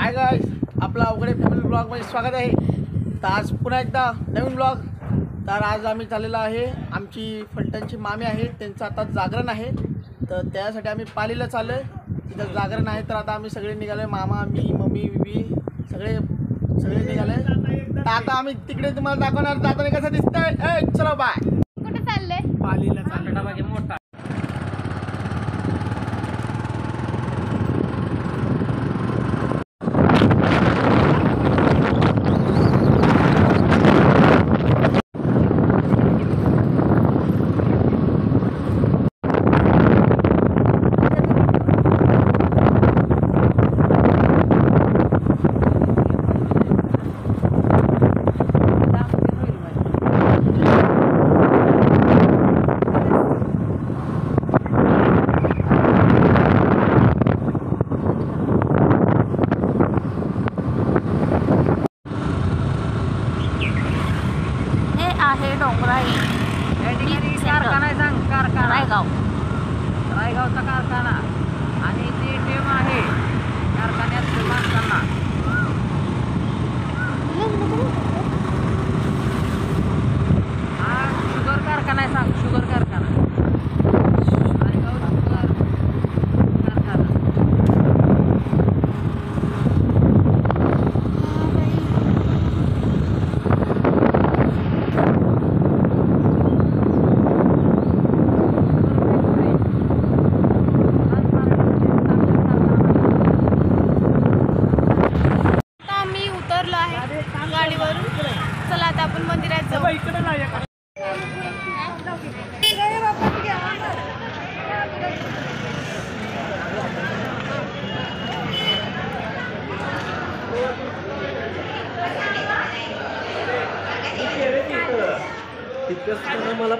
Hi guys, आपला Avaghade family ब्लॉगमध्ये स्वागत आहे। तर आज पुन्हा एकदा नवीन ब्लॉग। तर आज आम्ही चाललेलो आहे, आमची फलटणची मामी आहे, त्यांचं आता जागरण आहे। तर त्यासाठी आम्ही पालीला चाललो आहे, तिथं जागरण आहे। तर आता आम्ही सगळे निघालो, मामा, मी, मम्मी, बिबी सगळे निघाले। तर आता आम्ही तिकडे तुम्हाला दाखवणार जाताना कसं दिसतंय। चलो बाय। कुठे चालले? पालीला चाललो बाकी मोठा डोंगराई कारखाना आहे, सांग कारखाना रायगावचा कारखाना आणि ते टेम आहे कारखान्यात बांधताना। हा शुगर कारखाना आहे, सांग शुगर कारखाना रायगाव शुगर कारखाना। गाडीवरून चला आता आपण मंदिरात जाऊ। मला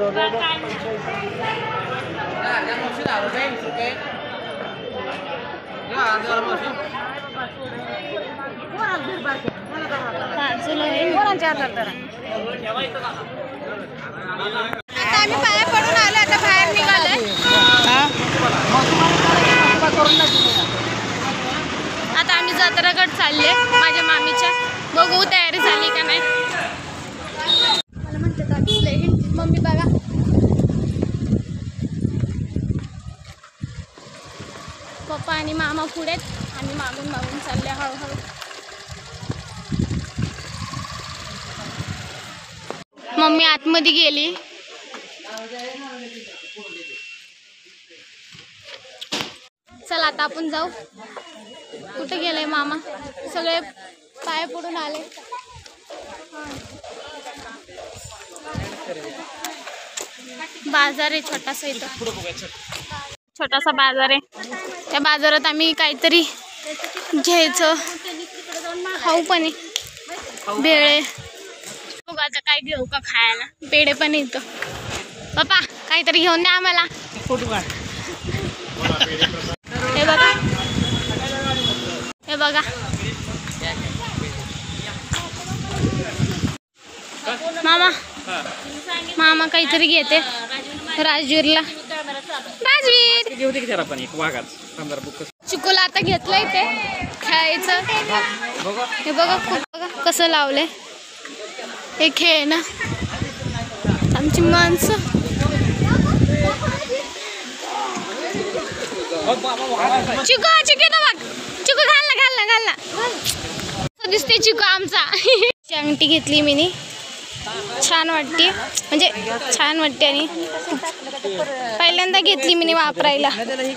आता आम्ही पाया पडून आलो, आता बाहेर निघालोय। आता आम्ही जत्रागड चालले माझ्या मामीच्या, बघू तयारी झाली का नाही। मला म्हणतात मम्मी बघा पप्पा आणि मामा पुढे आणि मागून चालले हळूहळू। मम्मी आतमध्ये गेली। चला आता आपण जाऊ। कुठे गेले मामा? सगळे पाय पडून आले। बाजार आहे छोटासा, इथं छोटासा बाजार आहे। त्या बाजारात आम्ही काहीतरी घ्यायचं, खाऊ पण आहे, भेळे। बघू आता काय घेऊ का खायला, पेढे पण येतं। पप्पा काहीतरी घेऊन द्या आम्हाला। हे बघा, हे बघा मामा काहीतरी घेते राजवीरला। चिकूला आता घेतलंय ते खेळायचं। हे बघा बघा कसं लावलंय, हे खेळ ना आमची माणसं। चिकू ना बघ, चिकू घाल ना दिसते चिकू आमचा। अंगठी घेतली मी, छान वाटते, म्हणजे छान वाटते आणि पहिल्यांदा घेतली मी वापरायला।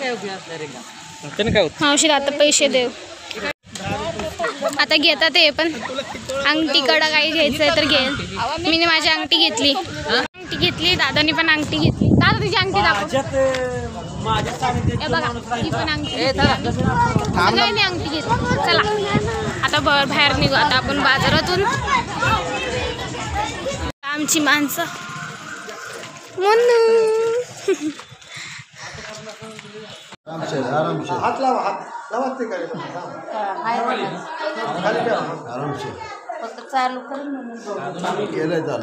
औषध आता पैसे देऊ आता घेतात हे पण। अंगठीकडं काही घ्यायचंय तर घे। मी माझी अंगठी घेतली, दादानी पण अंगठी घेतली। दादा तुझी अंगठी दाखव। हे बघा ही पण अंगठी, सगळ्यांनी अंगठी घेतली। चला आता बाहेर निघू आता आपण बाजारातून। आमची माणसं हात लावा ते काय आरामशीर फक्त चालू करून केलंय चालू।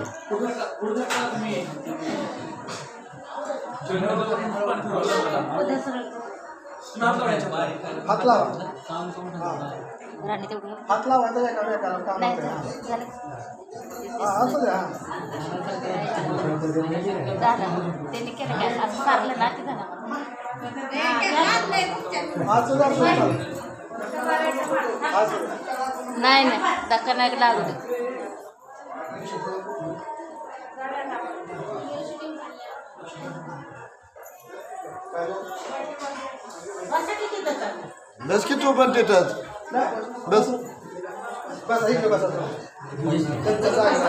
हात लावा। राणी तेवढं हात लावायचा एका वेळेला काम नाही होतं. झालं असू द्या. झालं त्यांनी केलं काय असं सारलं ना ते झालं असू द्या, असू द्या. नाही नाही धक्का नाही लागू दे बस की तू पण तिथंच बस. बसा इकडे बसा तुम्ही. त्यांच्या जागेवर.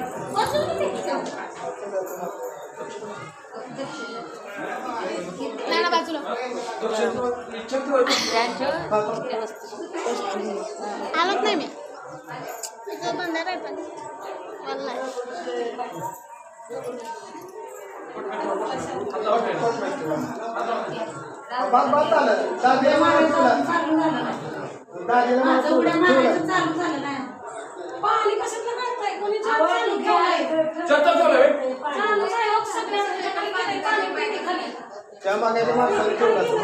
नाना बाजूला आलोच नाही मी इथं बंधारा आहे पण वल्लाय. बस झालं. दादीला मारायचं तुला. दादीला मारायचं तुला. पाणी कशातलं काढताय कोणी चालू ठेवलंय चालूच आहे हो सगळ्यांच्या खाली केलंय पाणी पिणे खाली त्या मागायला माणसाला ठेवलं असं.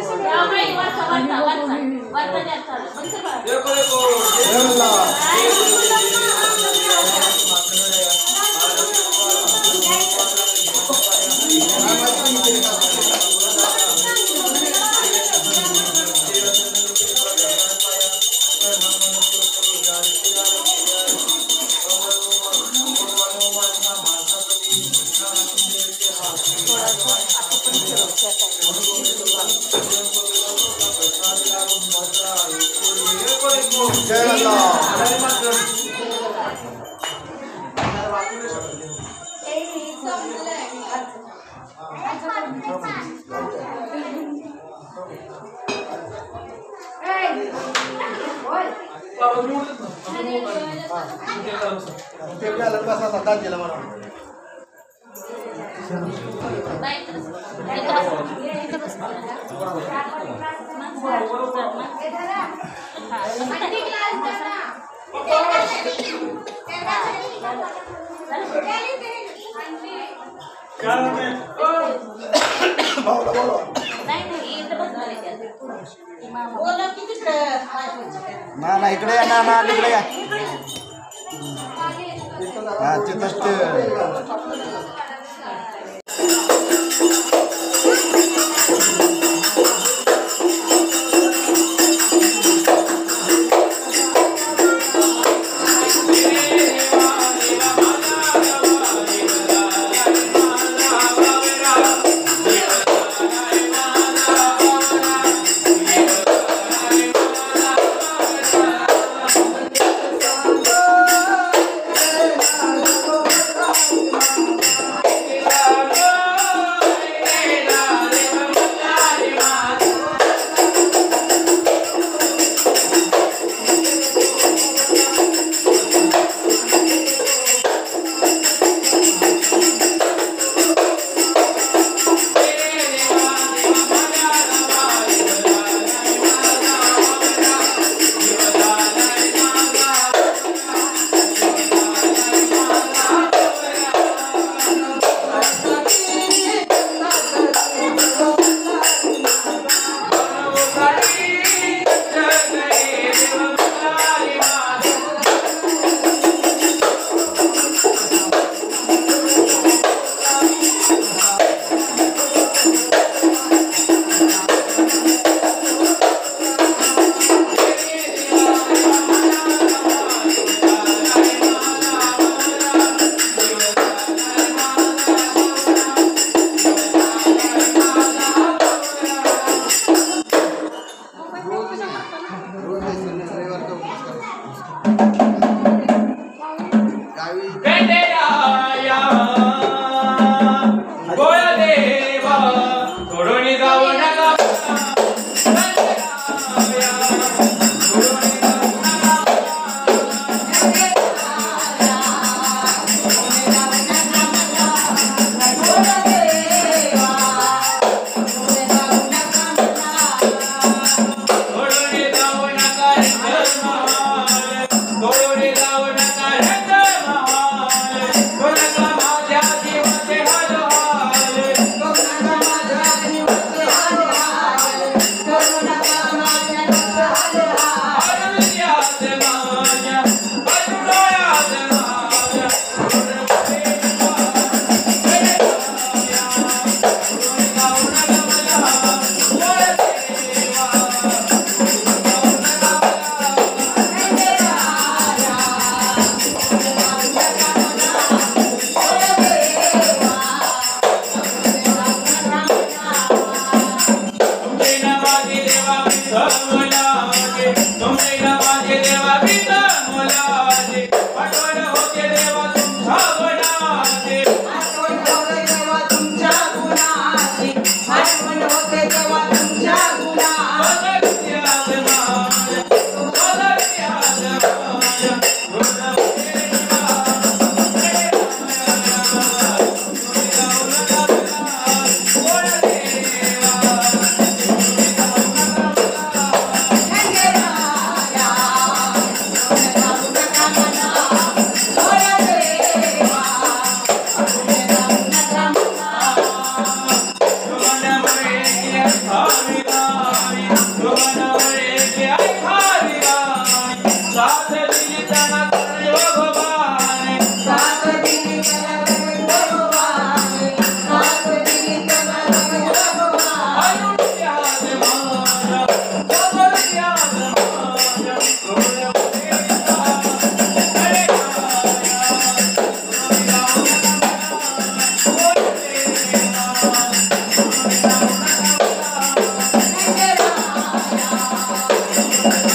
जय अल्लाह. ते झालं बस आता दादीला म्हणा. भाऊला बोलवा. ना इकडे या ना इकडे या. हा तिथंच ते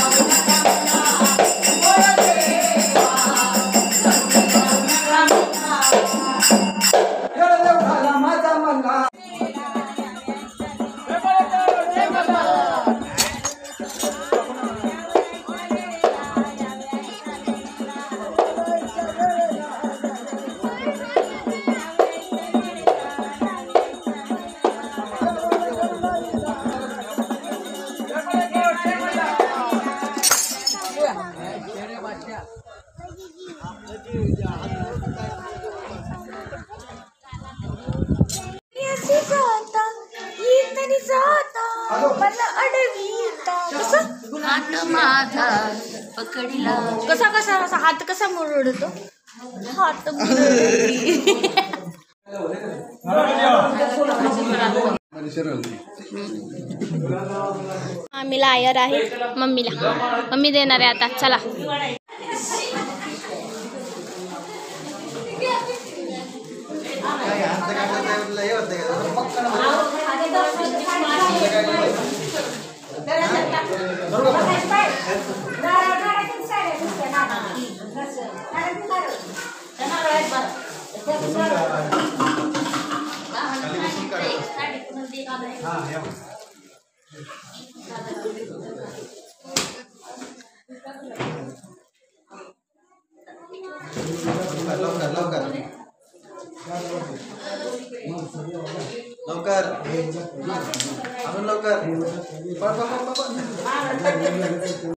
कसा कसा असा हात कसा मुरडतो हात मम्मीला आयर आहे मम्मीला मम्मी देणार आहे आता चला लवकर अजून लवकर